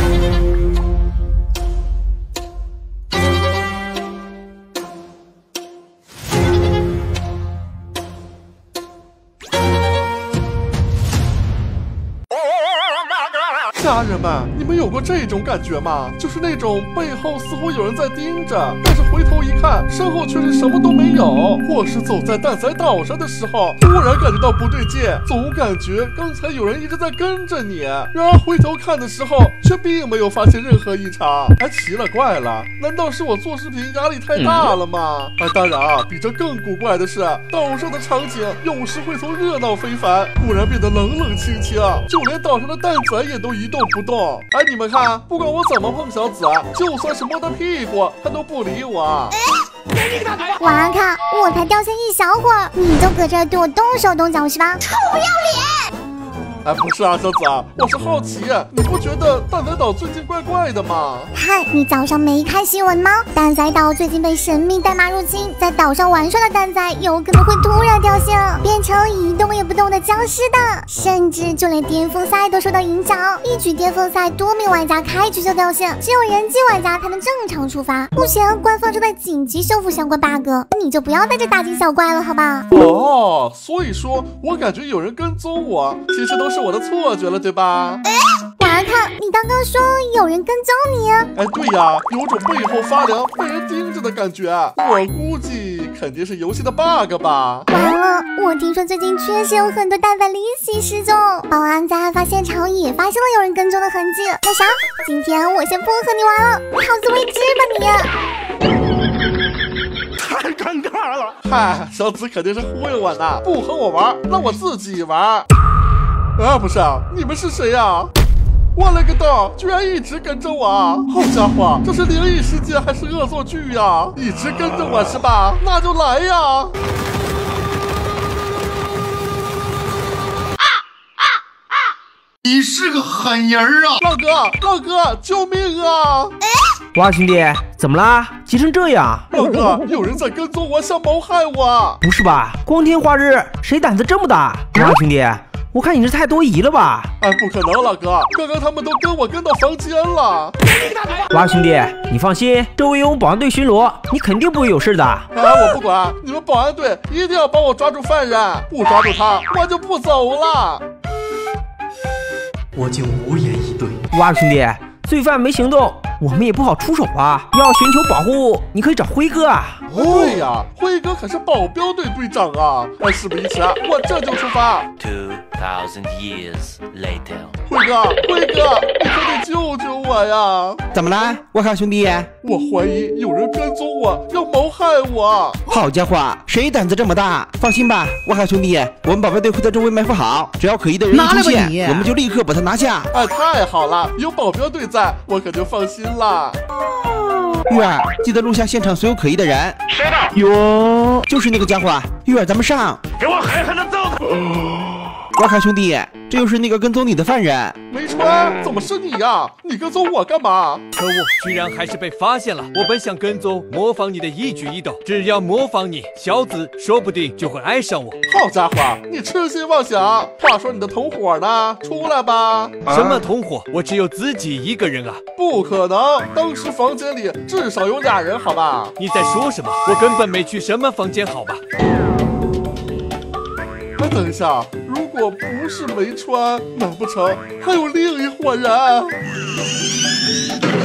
家人们，你们有过这种感觉吗？就是那种背后似乎有人在盯着，但是回头一看，身后却是什么都没有。或是走在蛋仔岛上的时候，突然感觉到不对劲，总感觉刚才有人一直在跟着你，然而回头看的时候，却并没有发现任何异常。还奇了怪了，难道是我做视频压力太大了吗？当然啊，比这更古怪的是，岛上的场景有时会从热闹非凡，突然变得冷冷清清，就连岛上的蛋仔也都一动不动。你们看，不管我怎么碰小紫，就算是摸他屁股，他都不理我。 哇靠！我才掉线一小会儿，你就搁这儿对我动手动脚是吧？臭不要脸！ 不是啊，小紫，我是好奇，你不觉得蛋仔岛最近怪怪的吗？ 嗨，你早上没看新闻吗？蛋仔岛最近被神秘代码入侵，在岛上玩耍的蛋仔有可能会突然掉线，变成一动也不动的僵尸的，甚至就连巅峰赛都受到影响。一举巅峰赛多名玩家开局就掉线，只有人机玩家才能正常出发。目前官方正在紧急修复相关 bug， 你就不要在这大惊小怪了，好吧？ 哦，所以说我感觉有人跟踪我，其实都是我的错觉了，对吧？ 玩看，你刚刚说有人跟踪你？ 对呀，有种背后发凉、被人盯着的感觉。我估计肯定是游戏的 bug 吧。 完了，我听说最近确实有很多蛋仔离奇失踪，保安在案发现场也发现了有人跟踪的痕迹。那啥，今天我先不和你玩了，好自为之吧你！ 太尴尬了！嗨，小紫肯定是忽悠我呢，不和我玩，让我自己玩。不是啊，你们是谁呀？我勒个豆，居然一直跟着我！好家伙，这是灵异事件还是恶作剧呀？一直跟着我是吧？那就来呀！ 你是个狠人啊！ 老哥，救命啊！ 哇，兄弟，怎么啦？急成这样？ 老哥，有人在跟踪我，想谋害我！ 不是吧？光天化日，谁胆子这么大？哇，兄弟，我看你是太多疑了吧？ 不可能，老哥，刚刚他们都跟我跟到房间了。 哇，兄弟，你放心，周围有我们保安队巡逻，你肯定不会有事的。 我不管，你们保安队一定要帮我抓住犯人，不抓住他，我就不走了。 我竟无言以对。 哇，兄弟，罪犯没行动，我们也不好出手啊。要寻求保护，你可以找辉哥啊。 对呀，辉哥可是保镖队队长啊！事不宜迟，我这就出发。 2000 years later， 辉哥，你可得救救我呀！ 怎么了，我靠兄弟？ 我怀疑有人跟踪我，要谋害我。 好家伙，谁胆子这么大？放心吧，我靠兄弟，我们保镖队会在周围埋伏好，只要可疑的人一出现，我们就立刻把他拿下。 太好了，有保镖队在，我可就放心了。 玉儿，记得录下现场所有可疑的人。 谁的？ 哟，就是那个家伙。玉儿，咱们上， 给我狠狠的揍他！ 哇靠兄弟，这又是那个跟踪你的犯人。 没川，怎么是你呀？你跟踪我干嘛？ 可恶，居然还是被发现了！我本想跟踪，模仿你的一举一动，只要模仿你，小紫说不定就会爱上我。 好家伙，你痴心妄想！话说你的同伙呢？出来吧！ 什么同伙？我只有自己一个人啊！ 不可能，当时房间里至少有2人，好吧？ 你在说什么？我根本没去什么房间，好吧？ 等一下，如果不是没川，难不成还有另一伙人？